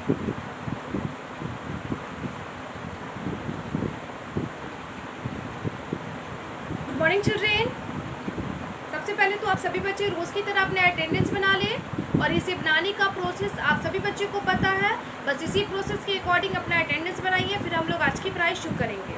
Good morning children. सबसे पहले तो आप सभी बच्चे रोज़ की तरह अपने अटेंडेंस बना लें और इसे बनाने का प्रोसेस आप सभी बच्चों को पता है। बस इसी प्रोसेस के अकॉर्डिंग अपना अटेंडेंस बनाइए, फिर हम लोग आज की पढ़ाई शुरू करेंगे।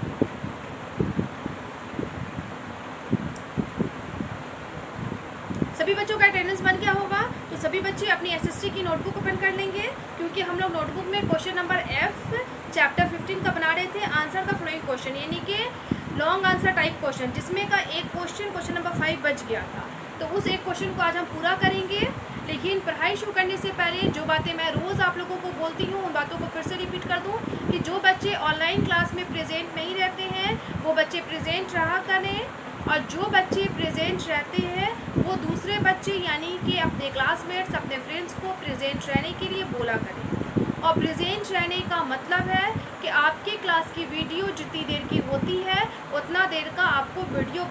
सभी बच्चों का अटेंडेंस बन गया होगा तो सभी बच्चे अपनी एसएसटी की नोटबुक ओपन कर लेंगे, क्योंकि हम लोग नोटबुक में क्वेश्चन नंबर F चैप्टर 15 का बना रहे थे, आंसर द फॉलोइंग क्वेश्चन, यानी कि लॉन्ग आंसर टाइप क्वेश्चन, जिसमें का एक क्वेश्चन नंबर 5 बच गया था। तो उस एक क्वेश्चन को आज हम पूरा करेंगे। लेकिन पढ़ाई शुरू करने से पहले जो बातें मैं रोज़ आप लोगों को बोलती हूँ उन बातों को फिर से रिपीट कर दूँ कि जो बच्चे ऑनलाइन क्लास में प्रेजेंट नहीं रहते हैं वो बच्चे प्रेजेंट रहा करें, और जो बच्चे प्रेजेंट रहते हैं वो दूसरे बच्चे यानी कि अपने क्लासमेट्स, अपने फ्रेंड्स को प्रेजेंट रहने के लिए बोला करें। और प्रेजेंट रहने का मतलब है कि आपके क्लास की वीडियो जितनी देर की होती है उतना देर का आपको वीडियो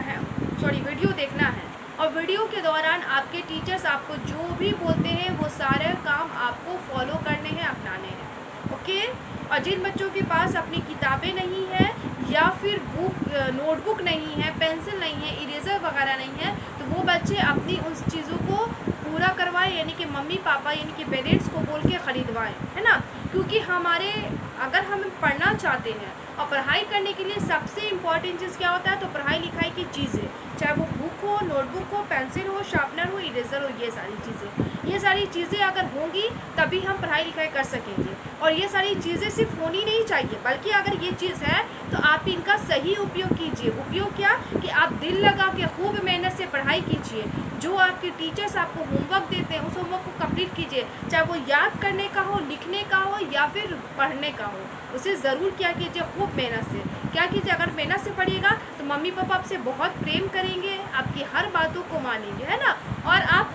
देखना है। और वीडियो के दौरान आपके टीचर्स आपको जो भी बोलते हैं वो सारे काम आपको फॉलो करने हैं, अपनाने हैं। ओके। और जिन बच्चों के पास अपनी किताबें नहीं है या फिर नोटबुक नहीं है, पेंसिल नहीं है, इरेज़र वगैरह नहीं है, तो वो बच्चे अपनी उन चीज़ों को पूरा करवाएं, यानी कि मम्मी पापा यानी कि पेरेंट्स को बोल के ख़रीदवाएं, है ना। क्योंकि अगर हम पढ़ना चाहते हैं और पढ़ाई करने के लिए सबसे इम्पॉर्टेंट चीज़ क्या होता है, तो पढ़ाई लिखाई की चीज़ें, चाहे वो बुक हो, नोटबुक हो, पेंसिल हो, शार्पनर हो, इरेज़र हो, ये सारी चीज़ें अगर होंगी तभी हम पढ़ाई लिखाई कर सकेंगे। और ये सारी चीज़ें सिर्फ होनी नहीं चाहिए, बल्कि अगर ये चीज़ है तो आप इनका सही उपयोग कीजिए। उपयोग क्या कि आप दिल लगा के खूब मेहनत से पढ़ाई कीजिए। जो आपके टीचर्स आपको होमवर्क देते हैं उस होमवर्क को कंप्लीट कीजिए, चाहे वो याद करने का हो, लिखने का हो या फिर पढ़ने का हो, उसे ज़रूर क्या कीजिए, खूब मेहनत से क्या कीजिए। अगर मेहनत से पढ़िएगा तो मम्मी पापा आपसे बहुत प्रेम करेंगे, आपकी हर बातों को मानेंगे, है ना। और आप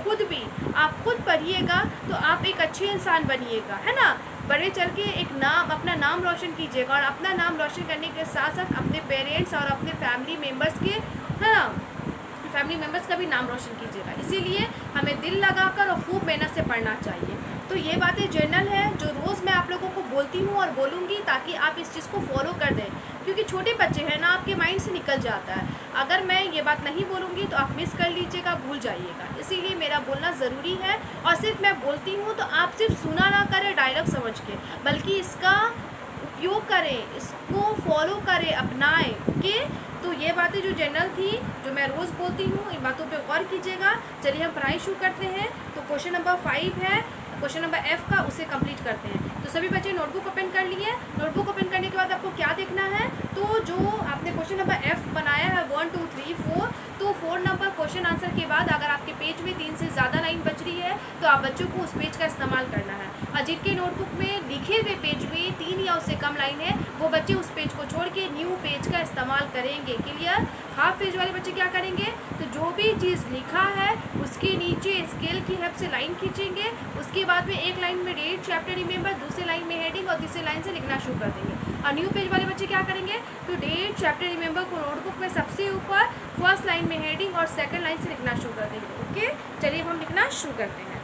खुद पढ़िएगा तो आप एक अच्छे इंसान बनिएगा, है ना। बड़े चल के अपना नाम रोशन कीजिएगा, और अपना नाम रोशन करने के साथ साथ अपने पेरेंट्स और अपने फैमिली मेम्बर्स के, है ना, फैमिली मेम्बर्स का भी नाम रोशन कीजिएगा। इसीलिए हमें दिल लगाकर और खूब मेहनत से पढ़ना चाहिए। तो ये बातें जनरल है जो रोज़ मैं आप लोगों को बोलती हूँ और बोलूँगी, ताकि आप इस चीज़ को फॉलो कर दें, क्योंकि छोटे बच्चे हैं ना, आपके माइंड से निकल जाता है। अगर मैं ये बात नहीं बोलूँगी तो आप मिस कर लीजिएगा, भूल जाइएगा। इसीलिए मेरा बोलना ज़रूरी है, और सिर्फ मैं बोलती हूँ तो आप सिर्फ सुना ना करें डायलॉग समझ के, बल्कि इसका उपयोग करें, इसको फॉलो करें, अपनाएं। ओके। तो ये बातें जो जनरल थी, जो मैं रोज़ बोलती हूँ, इन बातों पे गौर कीजिएगा। चलिए हम पढ़ाई शुरू करते हैं। तो क्वेश्चन नंबर 5 है, क्वेश्चन नंबर F का, उसे कंप्लीट करते हैं। तो सभी बच्चे नोटबुक ओपन कर लिए। नोटबुक ओपन करने के बाद आपको क्या देखना है, तो जो आपने क्वेश्चन नंबर F बनाया है 1 2 3 4, तो 4 नंबर क्वेश्चन आंसर के बाद अगर आपके पेज में 3 से ज़्यादा लाइन बच रही है तो आप बच्चों को उस पेज का इस्तेमाल करना है। और जिनके नोटबुक में लिखे हुए पेज में 3 या उससे कम लाइन है वो बच्चे उस पेज को छोड़ के न्यू पेज का इस्तेमाल करेंगे। क्लियर। हाफ पेज वाले बच्चे क्या करेंगे, तो जो भी चीज़ लिखा है उसके नीचे स्केल की हेल्प से लाइन खींचेंगे। उसके बाद में एक लाइन में डेट चैप्टर रिमेंबर, दूसरी लाइन में हेडिंग और तीसरी लाइन से लिखना शुरू कर देंगे। और न्यू पेज वाले बच्चे क्या करेंगे, तो डेट चैप्टर रिमेंबर को नोटबुक में सबसे ऊपर फर्स्ट लाइन में हेडिंग और सेकंड लाइन से लिखना शुरू कर देंगे। ओके। चलिए हम लिखना शुरू करते हैं।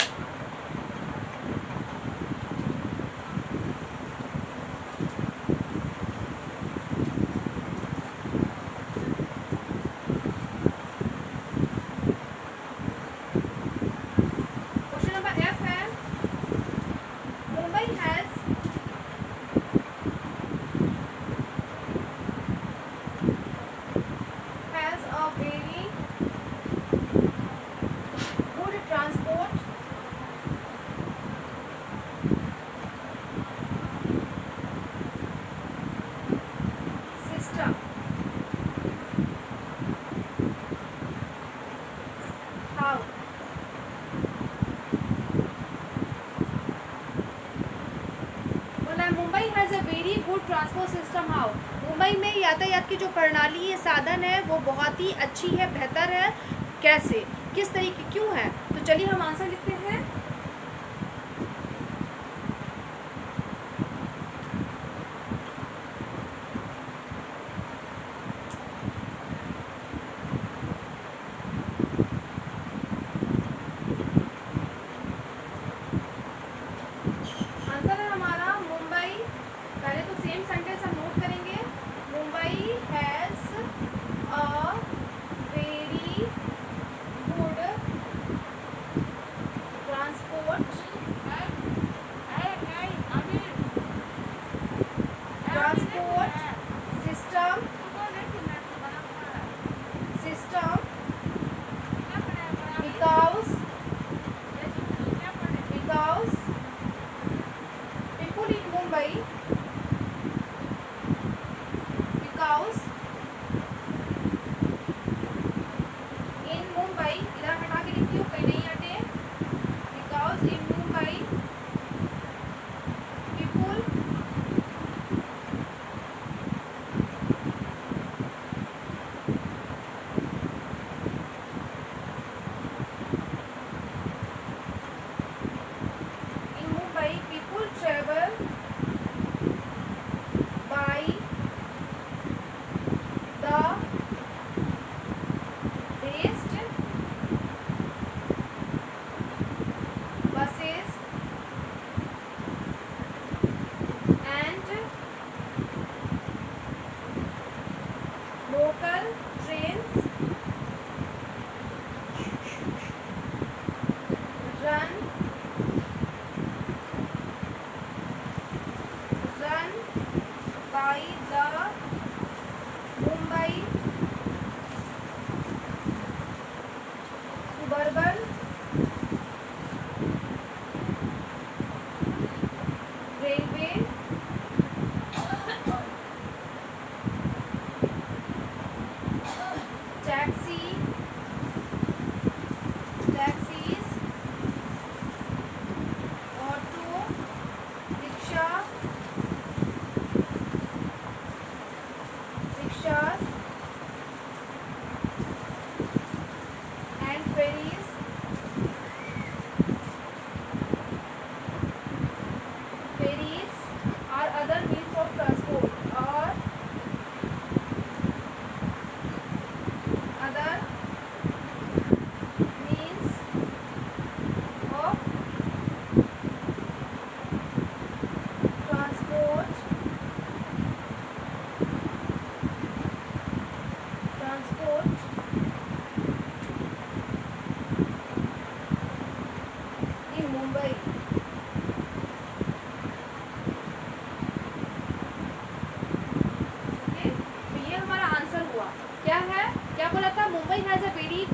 ट्रांसपोर्ट सिस्टम हाउ, मुंबई में यातायात की जो प्रणाली है, साधन है, वो बहुत ही अच्छी है, बेहतर है। कैसे, किस तरीके, क्यों है, तो चलिए हम आंसर लिखते हैं।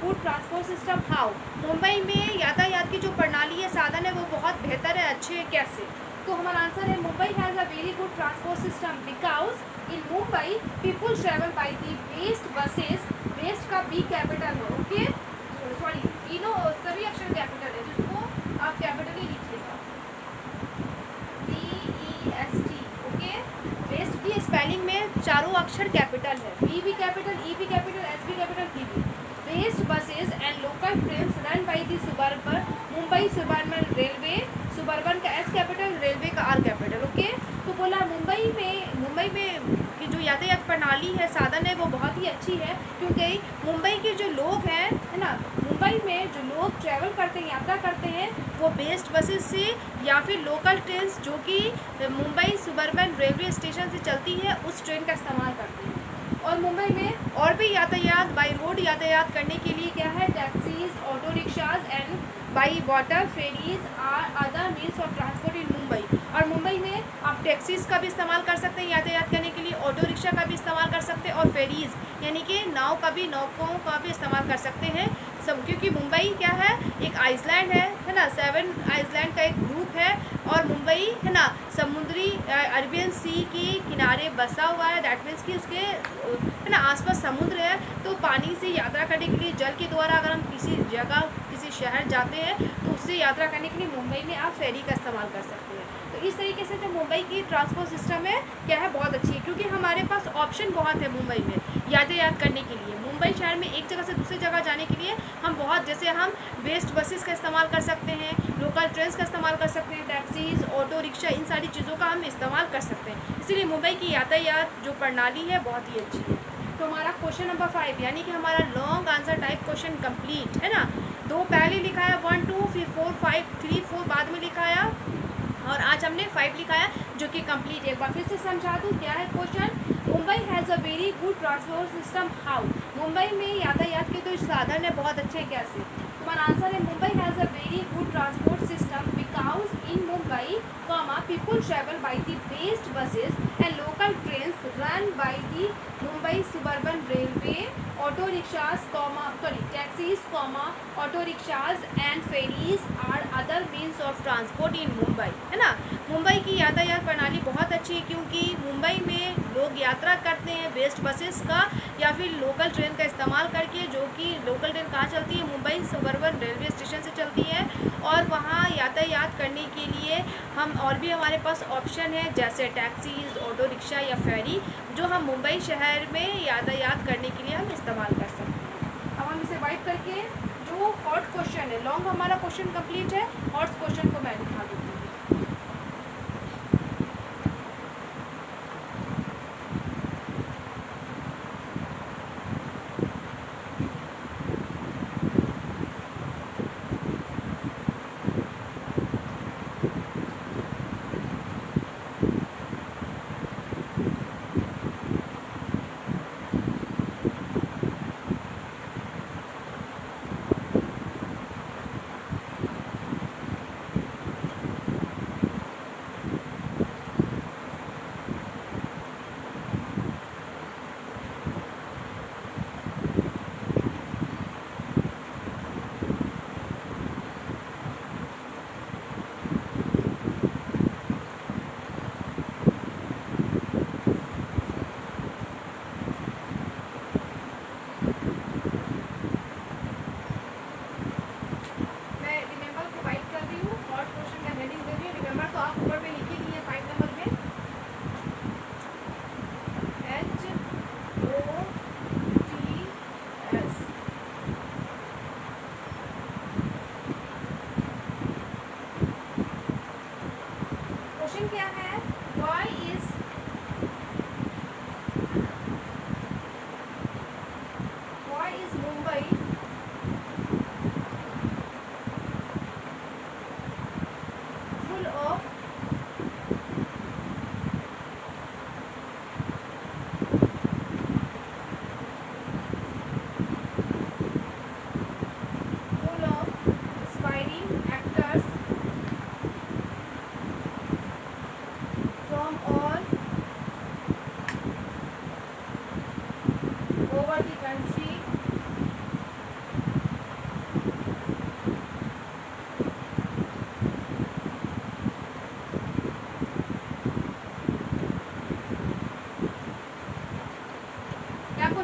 Good transport system how, Mumbai में यातायात की जो प्रणाली है, साधन है, वो बहुत बेहतर है, अच्छे है, कैसे? तो हमारा आंसर है Mumbai has a very good transport system because in Mumbai people travel by the BEST buses, BEST का बी कैपिटल है, ओके, सॉरी तीनों सभी अक्षर कैपिटल है, जिसको आप कैपिटल ही लिखिएगा, BEST, ओके। बेस्ट की स्पेलिंग में चारों अक्षर कैपिटल है, बी भी कैपिटल, ई भी कैपिटल, एस भी कैपिटल, टी भी। BEST buses and local trains run by the suburban Mumbai suburban railway, suburban का एस कैपिटल, रेलवे का आर कैपिटल, ओके। तो बोला मुंबई में की जो यातायात प्रणाली है, साधन है, वो बहुत ही अच्छी है, क्योंकि मुंबई के जो लोग हैं, है ना, मुंबई में जो लोग ट्रैवल करते हैं, यात्रा करते हैं, वो बेस्ट बसेस से या फिर लोकल ट्रेन्स जो कि मुंबई सुबर्बन रेलवे स्टेशन से चलती है, उस ट्रेन का इस्तेमाल करते हैं। और मुंबई में और भी यातायात बाई रोड यातायात करने के लिए क्या है, taxis, auto rickshaws and by water ferries are other means of transport in Mumbai. और मुंबई में आप टैक्सीज का भी इस्तेमाल कर सकते हैं यातायात करने के लिए, ऑटो रिक्शा का भी इस्तेमाल कर सकते हैं, और फेरीज यानी कि नौकों का भी इस्तेमाल कर सकते हैं सब, क्योंकि मुंबई क्या है, एक आइसलैंड है ना, 7 आइसलैंड का एक ग्रुप है, और मुंबई है ना समुद्री अरेबियन सी के किनारे बसा हुआ है, दैट मीन्स कि उसके है ना आसपास समुद्र है। तो पानी से यात्रा करने के लिए, जल के द्वारा अगर हम किसी जगह किसी शहर जाते हैं, तो उससे यात्रा करने के लिए मुंबई में आप फेरी का इस्तेमाल कर सकते हैं। तो इस तरीके से जो मुंबई की ट्रांसपोर्ट सिस्टम है क्या है, बहुत अच्छी है, क्योंकि हमारे पास ऑप्शन बहुत है मुंबई में यातायात करने के लिए। मुंबई शहर में एक जगह से दूसरी जगह जाने के लिए हम बहुत, जैसे हम बेस्ट बसेस का इस्तेमाल कर सकते हैं, लोकल ट्रेन्स का इस्तेमाल कर सकते हैं, टैक्सीज, ऑटो रिक्शा, इन सारी चीज़ों का हम इस्तेमाल कर सकते हैं। इसीलिए मुंबई की यातायात जो प्रणाली है बहुत ही अच्छी है। तो हमारा क्वेश्चन नंबर 5 यानी कि हमारा long answer type question complete है ना। 2 पहले लिखाया, 1 2, फिर 4 5 3 4 बाद में लिखाया, और आज हमने 5 लिखाया जो कि कंप्लीट है। एक बार फिर से समझा दूँ क्या है question. Mumbai has a very good transport system how, Mumbai में यातायात के तो साधन है बहुत अच्छे, कैसे? तुम्हारा आंसर है Mumbai has a very good transport system because in Mumbai people travel by the BEST buses and local trains run by the Mumbai suburban railway, auto rickshaws taxis, auto rickshaws and ferries are other means of transport in Mumbai, है ना। मुंबई की यातायात प्रणाली बहुत अच्छी है, क्योंकि मुंबई में लोग यात्रा करते हैं बेस्ट बसेस का या फिर लोकल ट्रेन का इस्तेमाल करके, जो कि लोकल ट्रेन कहाँ चलती है, मुंबई सुबर्बन रेलवे स्टेशन से चलती है, और वहाँ यातायात करने के लिए हम और भी हमारे पास ऑप्शन है, जैसे टैक्सीज, ऑटो रिक्शा या फेरी, जो हम मुंबई शहर में यातायात करने के लिए हम इस्तेमाल कर सकते हैं। अब हम इसे वाइट करके, जो हॉट क्वेश्चन है, लॉन्ग हमारा क्वेश्चन कंप्लीट है, हॉट क्वेश्चन को मैं दिखा दूँगी।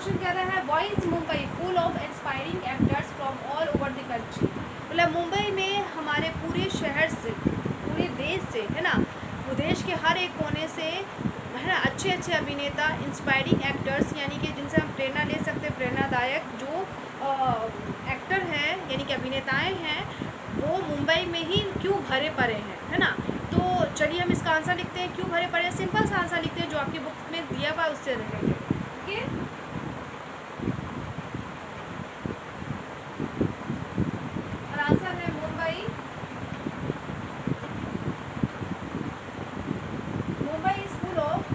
क्वेश्चन कह रहा है why is Mumbai full of inspiring actors from all over the country. मतलब मुंबई में हमारे पूरे शहर से, पूरे देश से, है ना, वो देश के हर एक कोने से, है ना, अच्छे अच्छे अभिनेता, इंस्पायरिंग एक्टर्स, यानी कि जिनसे हम प्रेरणा ले सकते हैं, प्रेरणादायक जो एक्टर हैं यानी कि अभिनेताएं हैं, वो मुंबई में ही क्यों भरे पड़े हैं, है ना। तो चलिए हम इसका आंसर लिखते हैं, क्यों भरे पड़े हैं। सिंपल सा आंसर लिखते हैं जो आपकी बुक में दिया हुआ उससे रहेंगे। ओके, और आंसर है Mumbai. Mumbai is full of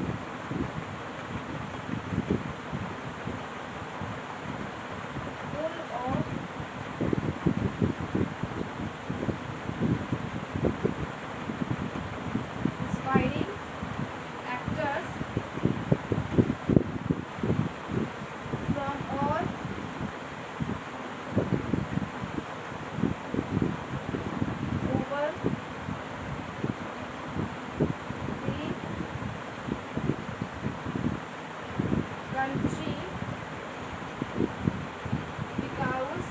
inspiring actors from all over the country because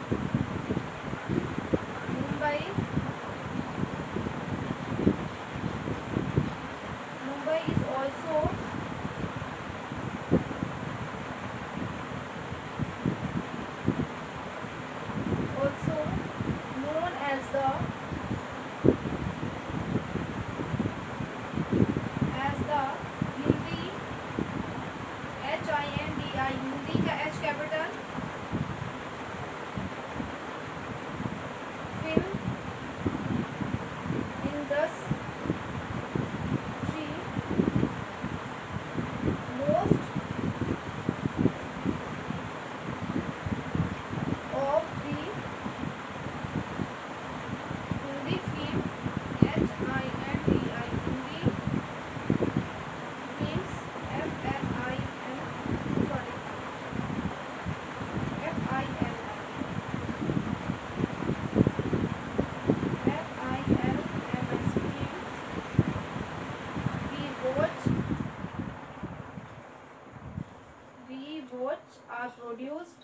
Mumbai is also known as the Hindi, HINDI, Hindi का H capital, film industry, most of the Hindi film, HINDI, Hindi films, we watch are produced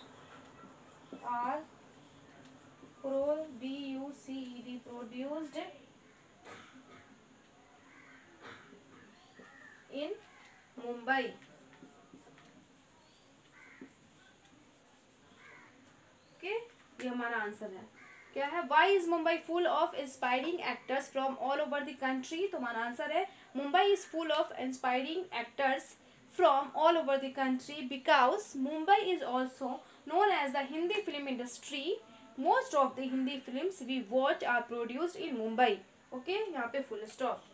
in Mumbai। Okay, ये हमारा answer है। क्या है, why is Mumbai full of inspiring actors from all over the country. तो हमारा answer है Mumbai is full of inspiring actors from all over the country because Mumbai is also known as the Hindi film industry. Most of the Hindi films we watch are produced in Mumbai. Okay, यहाँ पे full stop।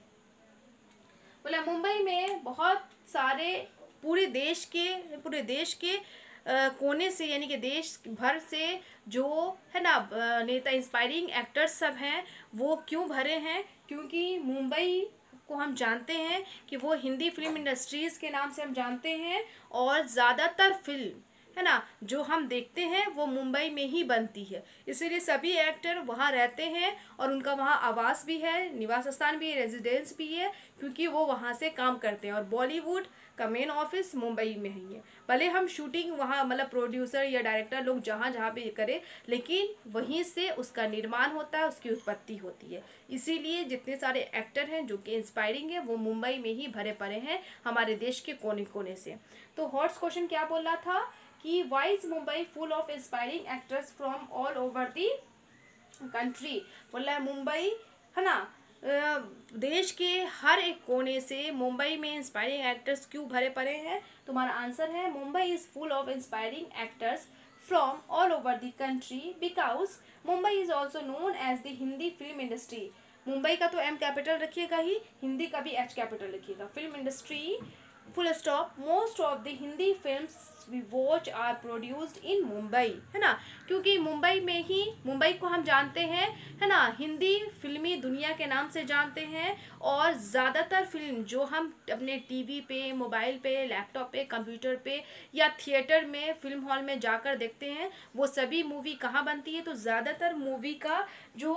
बोला मुंबई में बहुत सारे पूरे देश के कोने से, यानी कि देश भर से जो है ना नेता, इंस्पायरिंग एक्टर्स सब हैं, वो क्यों भरे हैं, क्योंकि मुंबई को हम जानते हैं कि वो हिंदी फिल्म इंडस्ट्रीज़ के नाम से हम जानते हैं, और ज़्यादातर फिल्म, है ना, जो हम देखते हैं वो मुंबई में ही बनती है। इसीलिए सभी एक्टर वहाँ रहते हैं और उनका वहाँ आवास भी है, निवास स्थान भी है, रेजिडेंस भी है, क्योंकि वो वहाँ से काम करते हैं। और बॉलीवुड का मेन ऑफिस मुंबई में ही है। भले हम शूटिंग वहाँ, मतलब प्रोड्यूसर या डायरेक्टर लोग जहाँ जहाँ पे करें, लेकिन वहीं से उसका निर्माण होता है, उसकी उत्पत्ति होती है। इसीलिए जितने सारे एक्टर हैं जो कि इंस्पायरिंग है, वो मुंबई में ही भरे पड़े हैं, हमारे देश के कोने कोने से। तो हॉट्स क्वेश्चन क्या बोल रहा था कि why is Mumbai full of inspiring actors from all over the country. बोल रहा है मुंबई, है ना, देश के हर एक कोने से मुंबई में इंस्पायरिंग एक्टर्स क्यों भरे पड़े हैं। तुम्हारा आंसर है Mumbai is full of inspiring actors from all over the country because Mumbai is also known as the Hindi film industry. Mumbai का तो एम कैपिटल रखिएगा ही, हिंदी का भी एच कैपिटल रखिएगा। Film industry full stop, most of the Hindi films we watch are produced in Mumbai, है ना, क्योंकि मुंबई में ही, मुंबई को हम जानते हैं, है ना, हिंदी फिल्मी दुनिया के नाम से जानते हैं। और ज़्यादातर फिल्म जो हम अपने टीवी पे, मोबाइल पे, लैपटॉप पे, कंप्यूटर पे या थिएटर में, फिल्म हॉल में जाकर देखते हैं, वो सभी मूवी कहाँ बनती है। तो ज़्यादातर मूवी का जो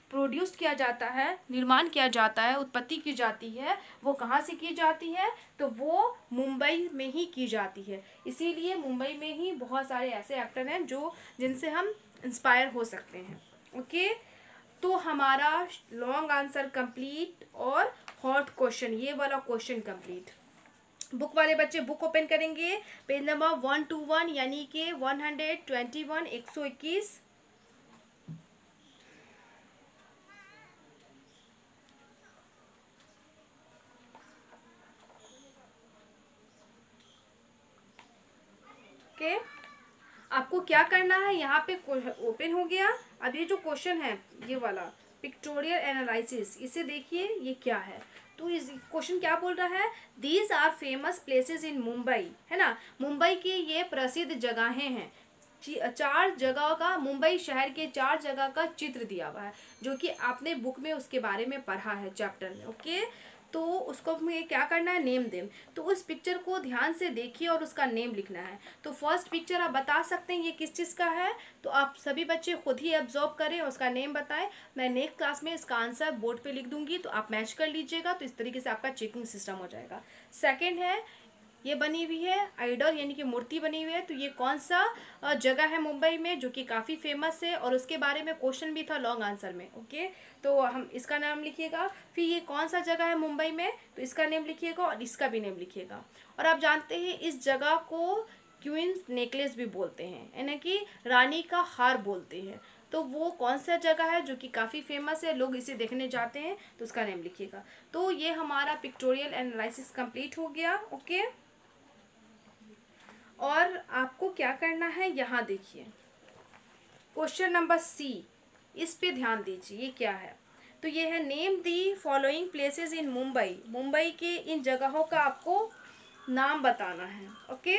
प्रोड्यूस किया जाता है, निर्माण किया जाता है, उत्पत्ति की जाती है, वो कहाँ से की जाती है, तो वो मुंबई में ही की जाती है। इसीलिए मुंबई में ही बहुत सारे ऐसे एक्टर हैं जो जिनसे हम इंस्पायर हो सकते हैं। ओके, तो हमारा लॉन्ग आंसर कंप्लीट और हॉट क्वेश्चन, ये वाला क्वेश्चन कंप्लीट। बुक वाले बच्चे बुक ओपन करेंगे, पेज नंबर 121 यानी कि 121 121। ओके, आपको क्या करना है, यहाँ पे ओपन हो गया। अब ये जो क्वेश्चन है ये वाला पिक्टोरियल एनालिसिस, इसे देखिए ये क्या है। तो इस क्वेश्चन क्या बोल रहा है, these are famous places in Mumbai, है ना। मुंबई की ये प्रसिद्ध जगहें हैं। 4 जगह का, मुंबई शहर के 4 जगह का चित्र दिया हुआ है, जो कि आपने बुक में उसके बारे में पढ़ा है चैप्टर में। ओके, तो उसको हमें क्या करना है, नेम देम। तो उस पिक्चर को ध्यान से देखिए और उसका नेम लिखना है। तो फर्स्ट पिक्चर आप बता सकते हैं ये किस चीज़ का है, तो आप सभी बच्चे खुद ही ऑब्जर्व करें और उसका नेम बताएं। मैं नेक्स्ट क्लास में इसका आंसर बोर्ड पे लिख दूंगी, तो आप मैच कर लीजिएगा। तो इस तरीके से आपका चेकिंग सिस्टम हो जाएगा। सेकेंड है, ये बनी हुई है आइडल यानी कि मूर्ति बनी हुई है, तो ये कौन सा जगह है मुंबई में जो कि काफ़ी फेमस है, और उसके बारे में क्वेश्चन भी था लॉन्ग आंसर में। ओके, तो हम इसका नाम लिखिएगा। फिर ये कौन सा जगह है मुंबई में, तो इसका नेम लिखिएगा और इसका भी नेम लिखिएगा। और आप जानते हैं इस जगह को क्वींस नेकलेस भी बोलते हैं, यानी कि रानी का हार बोलते हैं। तो वो कौन सा जगह है जो कि काफ़ी फेमस है, लोग इसे देखने जाते हैं, तो उसका नेम लिखिएगा। तो ये हमारा पिक्टोरियल एनालिसिस कंप्लीट हो गया। ओके, और आपको क्या करना है, यहाँ देखिए क्वेश्चन नंबर सी, इस पे ध्यान दीजिए। ये क्या है, तो ये है name the following places in Mumbai. Mumbai के इन जगहों का आपको नाम बताना है। ओके,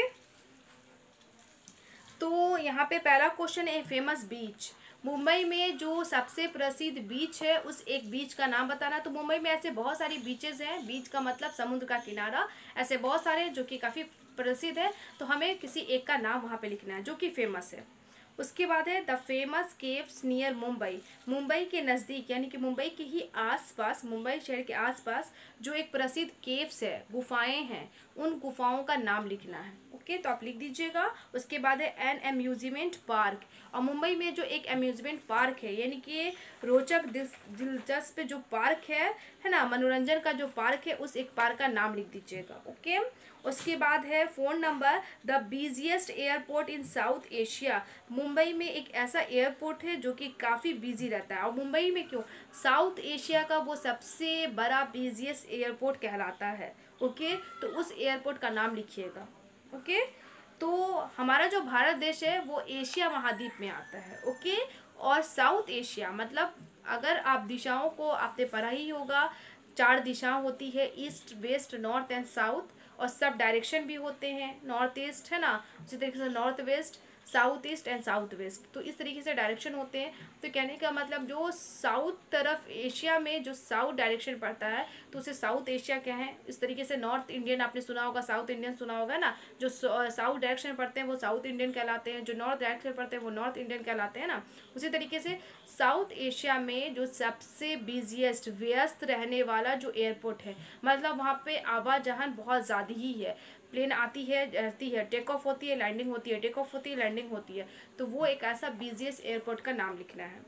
तो यहाँ पे पहला क्वेश्चन है फेमस बीच। मुंबई में जो सबसे प्रसिद्ध बीच है उस एक बीच का नाम बताना। तो मुंबई में ऐसे बहुत सारी बीचेस हैं, बीच का मतलब समुद्र का किनारा, ऐसे बहुत सारे जो कि काफ़ी प्रसिद्ध है। तो हमें किसी एक का नाम वहाँ पे लिखना है जो कि फेमस है। उसके बाद है the famous caves near Mumbai. Mumbai के नज़दीक यानी कि मुंबई के ही आसपास, मुंबई शहर के आसपास जो एक प्रसिद्ध केव्स है, गुफाएं हैं, उन गुफाओं का नाम लिखना है। ओके, तो आप लिख दीजिएगा। उसके बाद है एन अम्यूजमेंट पार्क। और मुंबई में जो एक अम्यूजमेंट पार्क है यानी कि रोचक दिलचस्प जो पार्क है ना, मनोरंजन का जो पार्क है, उस एक पार्क का नाम लिख दीजिएगा। ओके, उसके बाद है phone number the busiest airport in South Asia. Mumbai में एक ऐसा एयरपोर्ट है जो कि काफ़ी बिजी रहता है। और मुंबई में क्यों, साउथ एशिया का वो सबसे बड़ा बिजिएस्ट एयरपोर्ट कहलाता है। ओके, तो उस एयरपोर्ट का नाम लिखिएगा। ओके, तो हमारा जो भारत देश है वो एशिया महाद्वीप में आता है। ओके, और साउथ एशिया मतलब अगर आप दिशाओं को आपने पढ़ा ही होगा, 4 दिशाएं होती है, east west north and south, और सब डायरेक्शन भी होते हैं, नॉर्थ ईस्ट है ना, उसी तरीके से north west, south east and south west, तो इस तरीके से डायरेक्शन होते हैं। तो कहने का मतलब जो साउथ तरफ एशिया में जो साउथ डायरेक्शन पड़ता है तो उसे साउथ एशिया क्या है। इस तरीके से नॉर्थ इंडियन आपने सुना होगा, साउथ इंडियन सुना होगा ना, जो साउथ डायरेक्शन पढ़ते हैं वो साउथ इंडियन कहलाते हैं, जो नॉर्थ डायरेक्शन पढ़ते हैं वो नॉर्थ इंडियन कहलाते हैं ना। उसी तरीके से साउथ एशिया में जो सबसे बिजिएस्ट व्यस्त रहने वाला जो एयरपोर्ट है, मतलब वहाँ पे आवाजाही बहुत ज़्यादा ही है, प्लेन आती है रहती है, टेक ऑफ होती है लैंडिंग होती है, टेक ऑफ होती है लैंडिंग होती है, तो वो एक ऐसा बिजिएस्ट एयरपोर्ट का नाम लिखना है।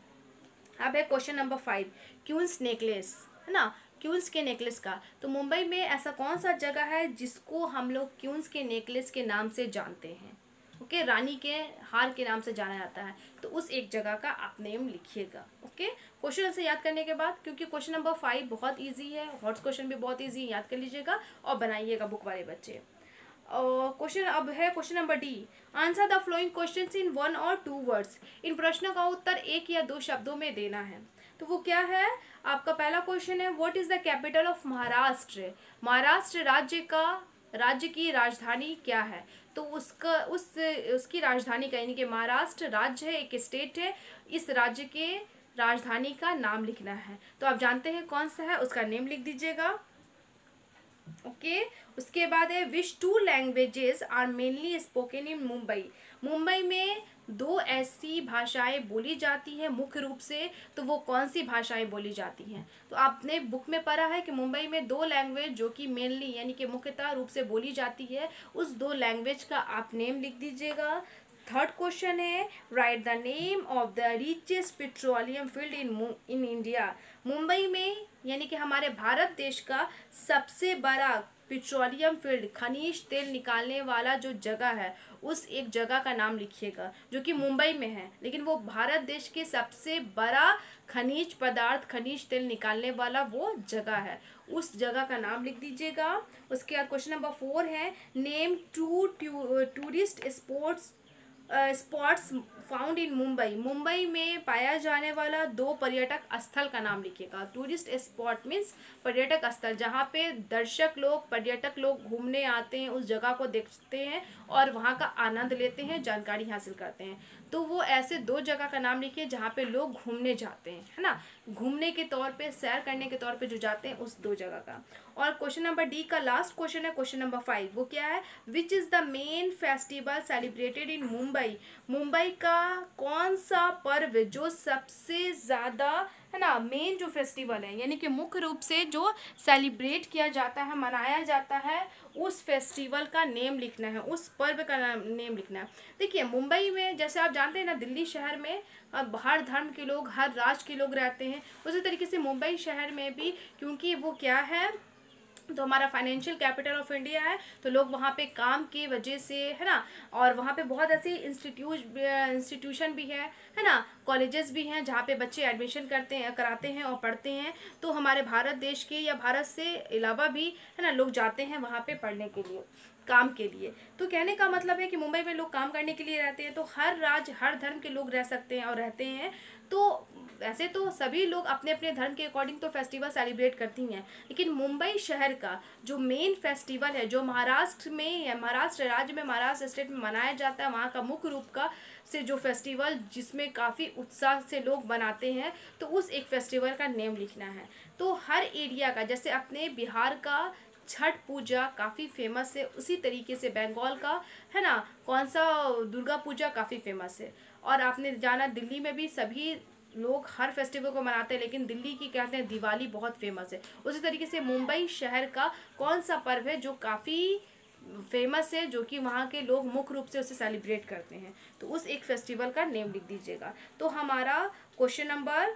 अब है क्वेश्चन नंबर 5, क्वींस नेकलेस, है ना, क्वींस के नेकलेस का। तो मुंबई में ऐसा कौन सा जगह है जिसको हम लोग क्वींस के नेकलेस के नाम से जानते हैं। ओके, रानी के हार के नाम से जाना जाता है, तो उस एक जगह का आप नेम लिखिएगा। ओके, क्वेश्चन से याद करने के बाद, क्योंकि क्वेश्चन नंबर 5 बहुत इजी है, हॉट क्वेश्चन भी बहुत इजी है, याद कर लीजिएगा और बनाइएगा बुक वाले बच्चे। क्वेश्चन अब है question number D, answer the following questions in 1 और 2 वर्ड्स। इन प्रश्नों का उत्तर 1 या 2 शब्दों में देना है। तो वो क्या है, आपका पहला क्वेश्चन है what is the capital of Maharashtra. Maharashtra राज्य की राजधानी क्या है। तो उसकी राजधानी का यानी कि महाराष्ट्र राज्य है, एक स्टेट है, इस राज्य के राजधानी का नाम लिखना है। तो आप जानते हैं कौन सा है, उसका नेम लिख दीजिएगा। ओके। उसके बाद है which two languages are mainly spoken in Mumbai. Mumbai में दो ऐसी भाषाएं बोली जाती हैं मुख्य रूप से, तो वो कौन सी भाषाएं बोली जाती हैं? तो आपने बुक में पढ़ा है कि मुंबई में दो लैंग्वेज जो कि मेनली यानी कि मुख्यतः रूप से बोली जाती है, उस दो लैंग्वेज का आप नेम लिख दीजिएगा। थर्ड क्वेश्चन है write the name of the richest petroleum field in India. Mumbai में यानी कि हमारे भारत देश का सबसे बड़ा पेट्रोलियम फील्ड खनिज तेल निकालने वाला जो जगह है, उस एक जगह का नाम लिखिएगा जो कि मुंबई में है, लेकिन वो भारत देश के सबसे बड़ा खनिज पदार्थ खनिज तेल निकालने वाला वो जगह है, उस जगह का नाम लिख दीजिएगा। उसके बाद क्वेश्चन नंबर 4 है name two tourist spots found in Mumbai. Mumbai में पाया जाने वाला दो पर्यटक स्थल का नाम लिखिएगा। टूरिस्ट स्पॉट मीन्स पर्यटक स्थल, जहाँ पे दर्शक लोग पर्यटक लोग घूमने आते हैं, उस जगह को देखते हैं और वहाँ का आनंद लेते हैं, जानकारी हासिल करते हैं। तो वो ऐसे दो जगह का नाम लिखिए जहाँ पे लोग घूमने जाते हैं, है ना, घूमने के तौर पे, सैर करने के तौर पे जो जाते हैं, उस दो जगह का। और क्वेश्चन नंबर डी का लास्ट क्वेश्चन है क्वेश्चन नंबर 5, वो क्या है which is the main festival celebrated in Mumbai. Mumbai का कौन सा पर्व जो सबसे ज़्यादा, है ना, मेन जो फेस्टिवल है यानी कि मुख्य रूप से जो सेलिब्रेट किया जाता है, मनाया जाता है, उस फेस्टिवल का नेम लिखना है, उस पर्व का नेम लिखना है। देखिए मुंबई में जैसे आप जानते हैं ना, दिल्ली शहर में अब हर धर्म के लोग, हर राज्य के लोग रहते हैं, उसी तरीके से मुंबई शहर में भी, क्योंकि वो क्या है, तो हमारा फाइनेंशियल कैपिटल ऑफ इंडिया है, तो लोग वहाँ पे काम की वजह से, है ना, और वहाँ पे बहुत ऐसे इंस्टीट्यूशन भी है ना, कॉलेजेस भी हैं जहाँ पे बच्चे एडमिशन कराते हैं और पढ़ते हैं। तो हमारे भारत देश के या भारत से अलावा भी, है ना, लोग जाते हैं वहाँ पे पढ़ने के लिए, काम के लिए। तो कहने का मतलब है कि मुंबई में लोग काम करने के लिए रहते हैं, तो हर राज्य हर धर्म के लोग रह सकते हैं और रहते हैं। तो ऐसे तो सभी लोग अपने अपने धर्म के अकॉर्डिंग तो फेस्टिवल सेलिब्रेट करती हैं, लेकिन मुंबई शहर का जो मेन फेस्टिवल है, जो महाराष्ट्र में या महाराष्ट्र राज्य में, महाराष्ट्र स्टेट में मनाया जाता है, वहाँ का मुख्य रूप का से जो फेस्टिवल जिसमें काफ़ी उत्साह से लोग बनाते हैं, तो उस एक फेस्टिवल का नेम लिखना है। तो हर एरिया का, जैसे अपने बिहार का छठ पूजा काफ़ी फेमस है, उसी तरीके से बंगाल का, है ना, कौन सा दुर्गा पूजा काफ़ी फेमस है। और आपने जाना दिल्ली में भी सभी लोग हर फेस्टिवल को मनाते हैं, लेकिन दिल्ली की कहते हैं दिवाली बहुत फेमस है। उसी तरीके से मुंबई शहर का कौन सा पर्व है जो काफ़ी फेमस है, जो कि वहाँ के लोग मुख्य रूप से उसे सेलिब्रेट करते हैं, तो उस एक फेस्टिवल का नेम लिख दीजिएगा। तो हमारा question number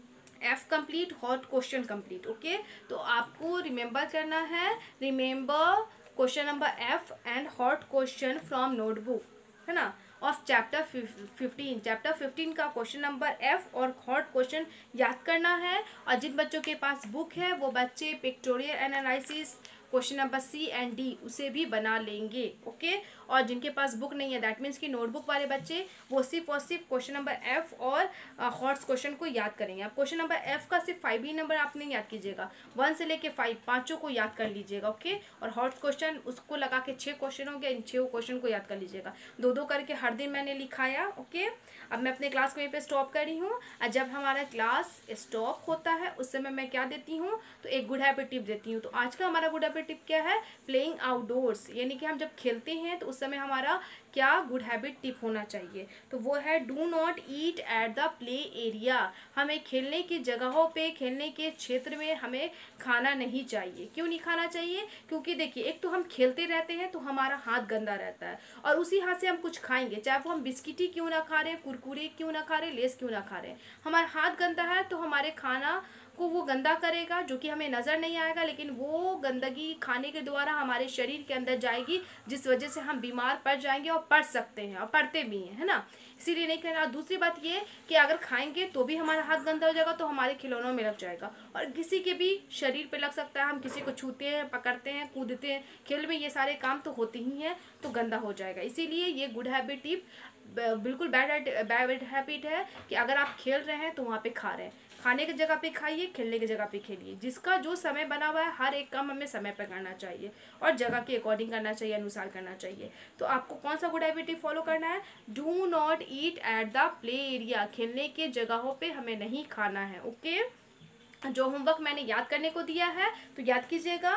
F complete, hot question complete. Okay, तो आपको रिमेंबर करना है, remember question number F and hot question from notebook, है ना, ऑफ चैप्टर 15। चैप्टर 15 का क्वेश्चन नंबर F और हॉट क्वेश्चन याद करना है। और जिन बच्चों के पास बुक है वो बच्चे pictorial analysis question number C and D उसे भी बना लेंगे। ओके, और जिनके पास बुक नहीं है, दैट मीन्स कि नोटबुक वाले बच्चे वो सिर्फ और सिर्फ क्वेश्चन नंबर F और हॉट्स क्वेश्चन को याद करेंगे। आप क्वेश्चन नंबर F का सिर्फ 5 ही नंबर आपने याद कीजिएगा, 1 से लेके 5 पाँचों को याद कर लीजिएगा। ओके, और हॉट्स क्वेश्चन उसको लगा के 6 क्वेश्चन हो गया, इन 6 क्वेश्चन को याद कर लीजिएगा, 2-2 करके हर दिन मैंने लिखाया। ओके, अब मैं अपने क्लास को यहीं पे स्टॉप कर रही हूँ, और जब हमारा क्लास स्टॉप होता है उस समय मैं क्या देती हूँ, तो एक गुड हैबिट टिप देती हूँ। तो आज का हमारा गुड हैबिट टिप क्या है, प्लेइंग आउटडोर्स, यानी कि हम जब खेलते हैं तो उस समय हमारा क्या गुड हैबिट टिप होना चाहिए, तो वो है do not eat at the play area. हमें खेलने की जगहों पे, खेलने के क्षेत्र में हमें खाना नहीं चाहिए। क्यों नहीं खाना चाहिए, क्योंकि देखिए एक तो हम खेलते रहते हैं तो हमारा हाथ गंदा रहता है, और उसी हाथ से हम कुछ खाएंगे, चाहे वो हम बिस्किट ही क्यों ना खा रहे हैं, कुरकुरे क्यों ना खा रहे, लेस क्यों ना खा रहे हैं, हमारा हाथ गंदा है तो हमारे खाना को वो गंदा करेगा, जो कि हमें नज़र नहीं आएगा, लेकिन वो गंदगी खाने के द्वारा हमारे शरीर के अंदर जाएगी, जिस वजह से हम बीमार पड़ जाएंगे और पड़ सकते हैं और पड़ते भी हैं, है ना, इसीलिए नहीं करना। दूसरी बात ये कि अगर खाएंगे तो भी हमारा हाथ गंदा हो जाएगा, तो हमारे खिलौनों में लग जाएगा और किसी के भी शरीर पे लग सकता है। हम किसी को छूते हैं, पकड़ते हैं, कूदते हैं, खेल में ये सारे काम तो होते ही हैं, तो गंदा हो जाएगा। इसीलिए ये गुड हैबिट टिप बिल्कुल बैड हैबिट है कि अगर आप खेल रहे हैं तो वहाँ पे खा रहे हैं, खाने की जगह पे खाइए, खेलने की जगह पे खेलिए। जिसका जो समय बना हुआ है हर एक काम हमें समय पर करना चाहिए और जगह के अकॉर्डिंग करना चाहिए, अनुसार करना चाहिए। तो आपको कौन सा गुड हैबिट फॉलो करना है, do not eat at the play area, खेलने के जगहों पे हमें नहीं खाना है। ओके, जो होमवर्क मैंने याद करने को दिया है तो याद कीजिएगा,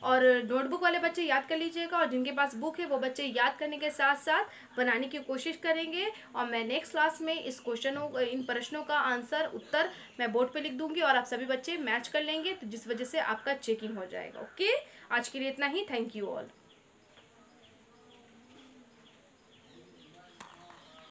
और नोटबुक वाले बच्चे याद कर लीजिएगा, और जिनके पास बुक है वो बच्चे याद करने के साथ साथ बनाने की कोशिश करेंगे। और मैं नेक्स्ट क्लास में इन प्रश्नों का आंसर उत्तर मैं बोर्ड पे लिख दूंगी और आप सभी बच्चे मैच कर लेंगे, तो जिस वजह से आपका चेकिंग हो जाएगा। ओके, आज के लिए इतना ही। Thank you all.